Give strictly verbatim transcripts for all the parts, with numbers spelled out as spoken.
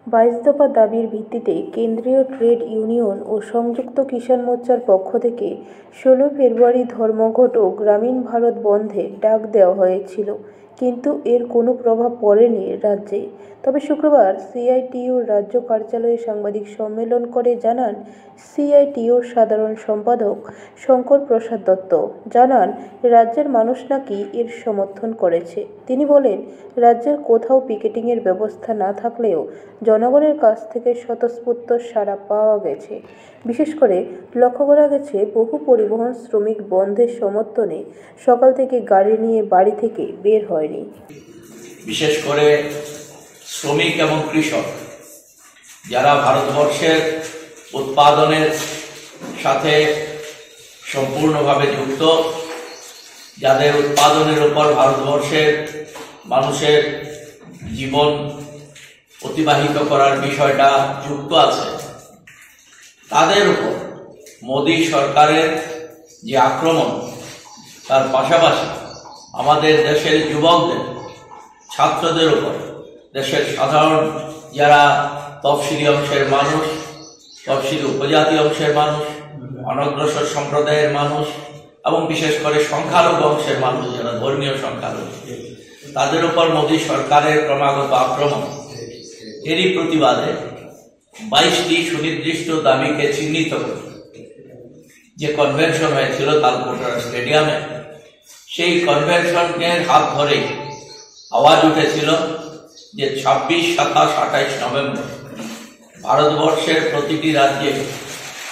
বাইশ দফা দাবির ভিত্তিতে কেন্দ্রীয় ট্রেড ইউনিয়ন ও সংযুক্ত কিষাণ মোর্চার পক্ষ থেকে ষোলো ফেব্রুয়ারি ধর্মঘট ও গ্রামীণ ভারত বন্ধের ডাক দেওয়া হয়েছিল, কিন্তু এর কোনো প্রভাব পড়েনি রাজ্যে। তবে শুক্রবার সিআইটিইউর রাজ্য কার্যালয়ে সাংবাদিক সম্মেলন করে জানান সিআইটিইউর সাধারণ সম্পাদক শঙ্কর প্রসাদ দত্ত। জানান, রাজ্যের মানুষ নাকি এর সমর্থন করেছে। তিনি বলেন, রাজ্যের কোথাও পিকেটিংয়ের ব্যবস্থা না থাকলেও জনগণের কাছ থেকে স্বতঃস্ফূর্ত সাড়া পাওয়া গেছে। বিশেষ করে লক্ষ্য করা গেছে, বহু পরিবহন শ্রমিক বন্ধের সমর্থনে সকাল থেকে গাড়ি নিয়ে বাড়ি থেকে বের হয়নি। বিশেষ করে শ্রমিক এবং কৃষক যারা ভারতবর্ষের উৎপাদনের সাথে সম্পূর্ণভাবে যুক্ত, যাদের উৎপাদনের উপর ভারতবর্ষের মানুষের জীবন অতিবাহিত করার বিষয়টা যুক্ত আছে, তাদের উপর মোদী সরকারের যে আক্রমণ, তার পাশাপাশি আমাদের দেশের যুবকদের, ছাত্রদের উপর, দেশের সাধারণ যারা তফসিলি অংশের মানুষ, তফসিলি উপজাতি অংশের মানুষ, অনগ্রসর সম্প্রদায়ের মানুষ এবং বিশেষ করে সংখ্যালঘু অংশের মানুষ যারা ধর্মীয় সংখ্যালঘু, তাদের উপর মোদী সরকারের ক্রমাগত আক্রমণ, এরই প্রতিবাদে বাইশটি সুনির্দিষ্ট দাবিকে চিহ্নিত করে যে কনভেনশন হয়েছিল তালকোটরা স্টেডিয়ামে, সেই কনভেনশনের হাত ধরে আওয়াজ উঠেছিল যে ছাব্বিশ, সাতাশ, আঠাইশ নভেম্বর ভারতবর্ষের প্রতিটি রাজ্যে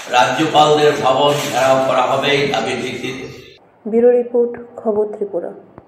রাজ্যপালদের ভবন ঘেরাও করা হবে এই দাবির ভিত্তিতে। ব্যুরো রিপোর্ট, খবর ত্রিপুরা।